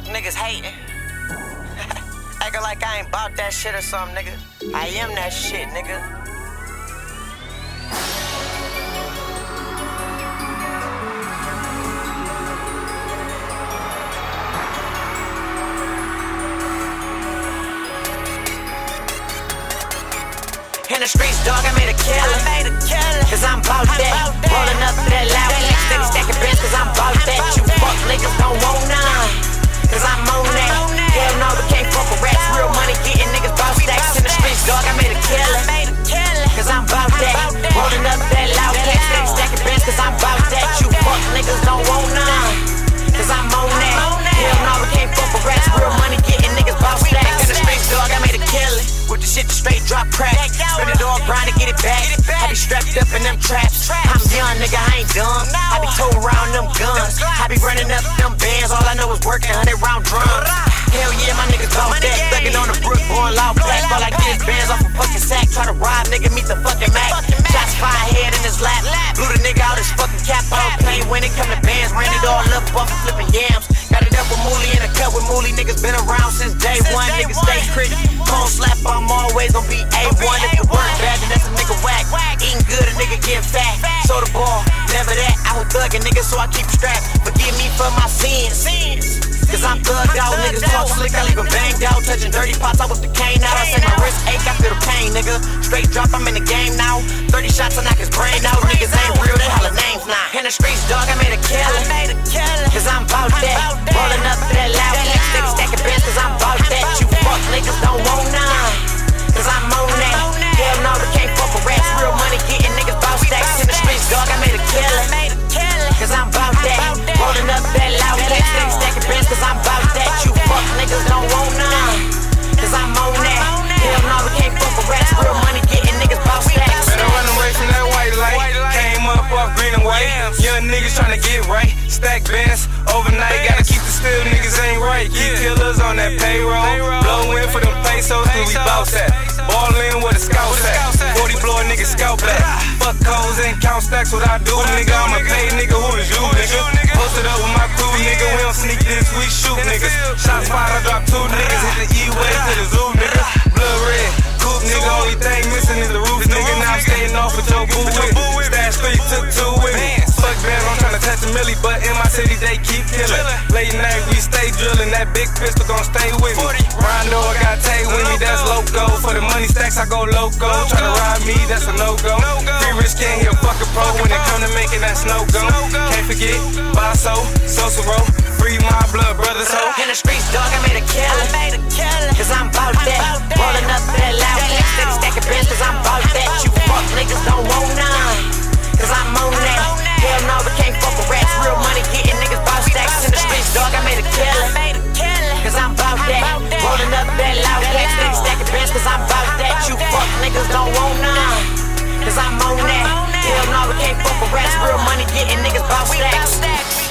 Fuck niggas hating. Acting like I ain't bout that shit or something, nigga. I am that shit, nigga. In the streets, dog, I made a killer. Cause I'm bout that. Rolling up that loud click, steady stacking bands, cause I'm bout that. You fuck niggas don't want none, cause I'm on that. Hell no, we can't fuck with rats. Real money getting niggas bout stacks. In the streets, dog, I made a killer. Cause I'm bout that. Rolling up that loud click, steady stacking bands, cause I'm bout that. You fuck niggas don't want none, cause I'm on that. Hell no, we can't fuck with rats. Real money getting niggas bout stacks. In the streets, dog, I made a killer. With the shit to straight drop crack. Spin it all, grind to get it back. I be strapped up in them traps. I'm young, nigga, I ain't dumb. I be towing around them guns. I be running up them bands. All I know is working 100 round drums. Hell yeah, my niggas bout that. Thuggin' on the brook, born loud black. All I get is bands off a fucking sack. Try to rob, nigga, meet the fucking Mac. Shots fire head in his lap. Blew the nigga out his fucking cap. I don't play when it come to bands. Ran it all up off of flipping yams. Got it up with Mooly in a cup with Mooly. Niggas been around since day one. Niggas stay crit. Phone slap, I'm always gon' be A1. If the work bad, then that's a nigga whack. Eating good, a nigga getting fat. Soda ball, never that. I was thuggin', nigga, so I keep strapped. Forgive me for my sins, cause I'm thugged out. Niggas talk slick, I leave them banged out. Touching dirty pots, I whip the cane out. I say my wrist ache, I feel the pain, nigga. Straight drop, I'm in the game now. 30 shots, I knock his brain out. Niggas ain't real, they holler names now. In the streets, dog, I made a killer. Cause I'm bout that. Rolling up that loud click, steady stacking bands, cause I'm bout that. You fuck niggas don't want none, cause I'm on that. Hell no, we can't fuck with rats. Real money getting niggas bout stacks. In the streets, dog, I made a killer. Cause I'm bout that. Rolling up that loud click, steady stacking bands, cause I'm bout that. You fuck niggas don't want none, cause I'm on that. Hell no, we can't fuck with rats. Real money getting niggas bout stacks. Better run away from that white light. Came up off green and white. Young niggas tryna get right. Stack bands overnight. Gotta keep the still niggas ain't right. Keep killers on that payroll. Blow in for them pesos, cause we bout that. Ball in where the scouts at. 40 blow a nigga scalp back. Fuck hoes and count stacks. What I do, nigga, I'm a paid nigga. Who is you, nigga? Posted up with my crew, nigga. We don't sneak this, we shoot niggas. Shots fired, I drop 2 niggas. Hit the E-way to the zoo, nigga. Blood red, coupe, nigga. Only thing missing is the roof, nigga. Now I'm skating off with your boo with. Stash 3, took 2 with me. Fuck bands, I'm tryna touch a milli, but in my city they keep killing. Late night we stay drilling, that big pistol gon' stay with me. Rondo, I got Tay with me, that's loco. For the money stacks, I go loco. Tryna ride me, that's a no-go. Free rich can't hear fucking pro when it come to making that snow go. Can't forget, Basso, Sosaro, free my blood brothers, ho. In the streets, dog, I made a killer. Cause I'm bout that. Rolling up that loud click, steady stacking bands, cause I'm bout that. You fuck niggas don't want none, cause I'm on that. Hell no, we can't fuck with rats. Real money getting niggas bout stacks. In the streets, dog, I made a killer. Cause I'm bout that. Rolling up that loud click, steady stacking bands, cause I'm bout that. You fuck niggas don't want none, cause I'm on that. Hell no, we can't fuck with rats. Real money getting niggas bout stacks.